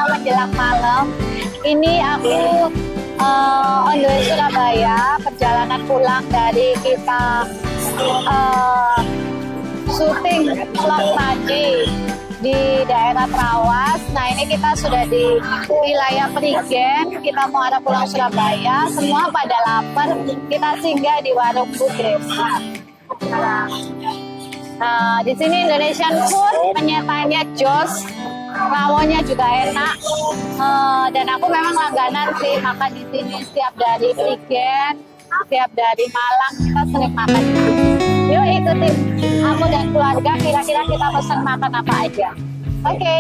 menjelang malam. Ini aku on the way Surabaya, perjalanan pulang dari kita syuting vlog tadi di daerah Trawas. Nah ini kita sudah di wilayah Prigen, kita mau arah pulang Surabaya. Semua pada lapar, kita singgah di warung Budres. Nah, di sini Indonesian food, penyetanya jos, rawonnya juga enak. Dan aku memang langganan sih makan di sini setiap dari Prigen, setiap dari Malang kita sering makan di sini. Yuk ikutin aku dan keluarga, kira-kira kita pesan makan apa aja. Oke.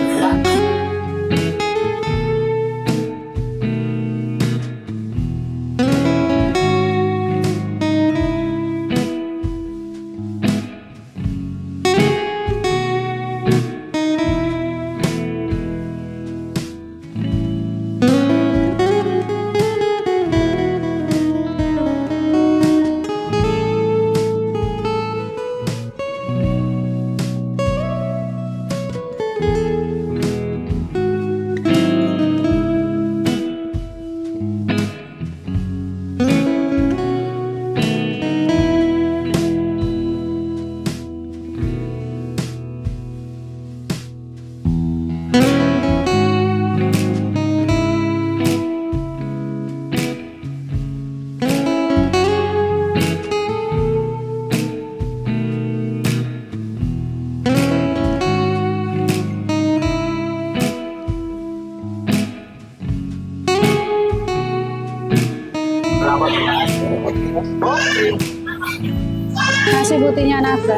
Nasi putihnya naga.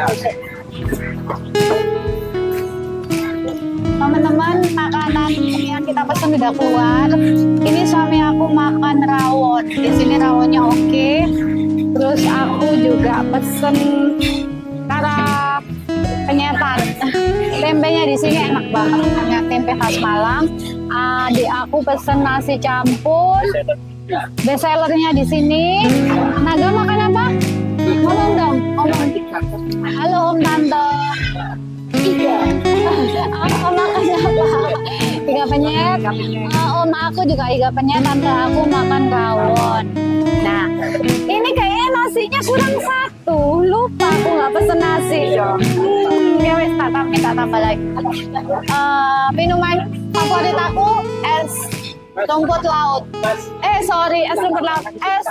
Teman-teman, makanan yang kita pesan sudah keluar. Ini suami aku makan rawon. Di sini rawonnya oke. Terus aku juga pesen cara penyetan. Tempenya di sini enak banget. Punya tempe khas Malang. Adik aku pesen nasi campur. Best sellernya di sini. Naga makan apa? Ngomong dong, ngomong. Halo Om Tante. Iga. Apa makan apa? Iga penyet. Om aku juga iga penyet. Tante aku makan rawon. Nah, ini kayaknya nasinya kurang satu. Lupa aku nggak pesen nasi. Ya wes, minta tambah lagi. Minuman favorit aku es rumput laut. Es rumput laut.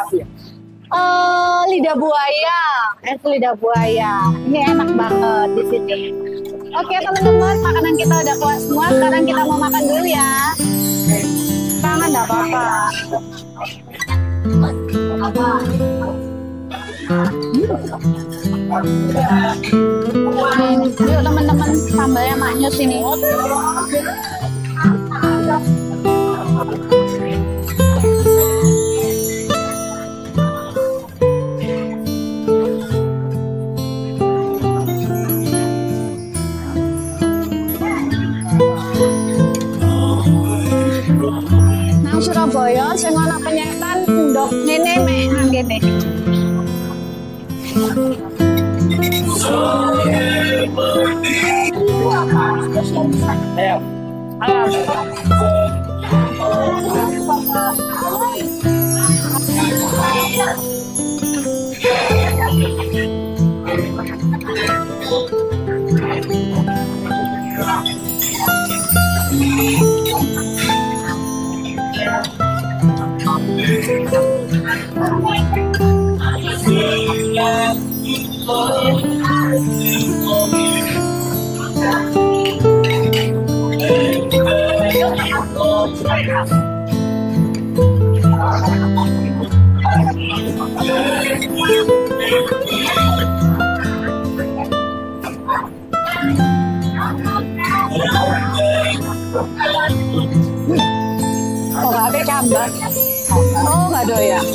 Lidah buaya. Es lidah buaya. Ini enak banget di sini. Oke teman-teman, makanan kita udah keluar semua. Sekarang kita mau makan dulu ya. Tangan nggak apa-apa. Yuk teman-teman, sambalnya maknyus ini. Nang Surabaya sing ana penyetan ndok ngene mek nang kene. Oh, gak ada cabai. Oh, gak doyan.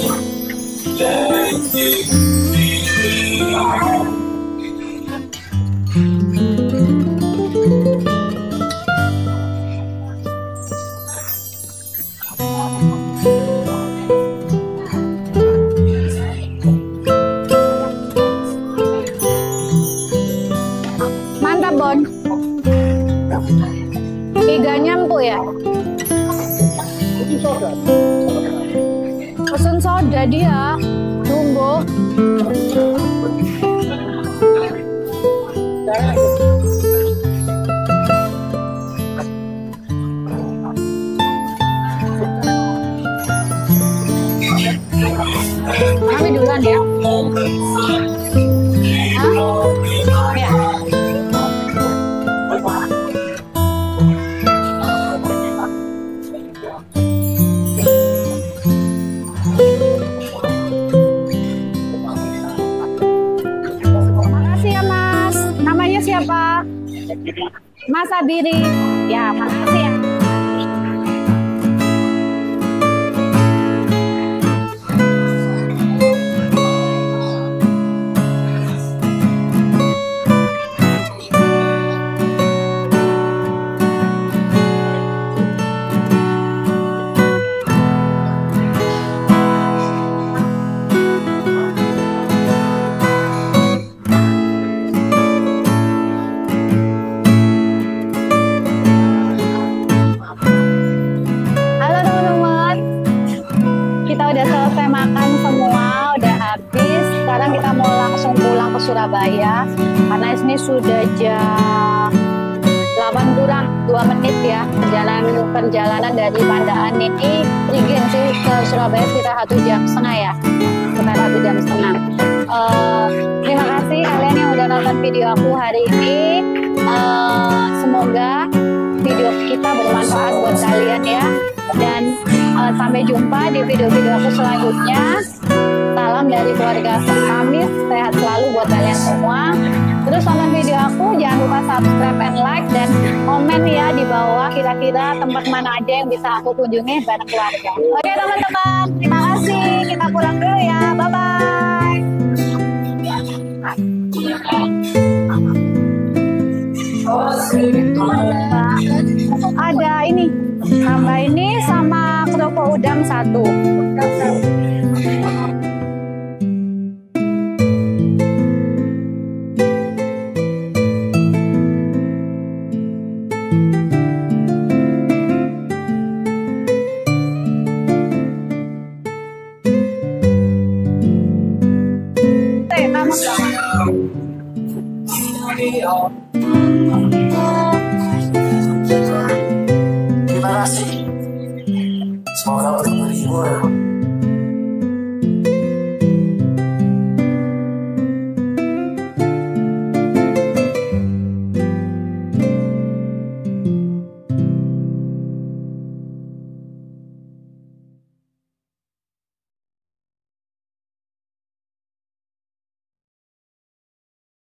Mantap, Bon. Iganya empuk ya. ya? Pesen soda dia, Jumbo. Kami duluan ya. Hah? Ya. Makasih ya Mas. Namanya siapa? Mas Abiri. Ya, makasih ya. Surabaya karena ini sudah jam 8 kurang 2 menit ya. Perjalanan dari Pandaan ini Prigen sih ke Surabaya sekitar 1,5 jam ya, sekitar 1,5 jam. Terima kasih kalian yang udah nonton video aku hari ini. Semoga video kita bermanfaat buat kalian ya, dan sampai jumpa di video-video aku selanjutnya. Salam dari keluarga kami, sehat selalu buat kalian semua. Terus tonton video aku, jangan lupa subscribe and like, dan komen ya di bawah kira-kira tempat mana aja yang bisa aku kunjungi bareng keluarga. Oke teman-teman, terima kasih. Kita pulang dulu ya, bye-bye. Ada ini, tambah ini sama kerupuk udang 1.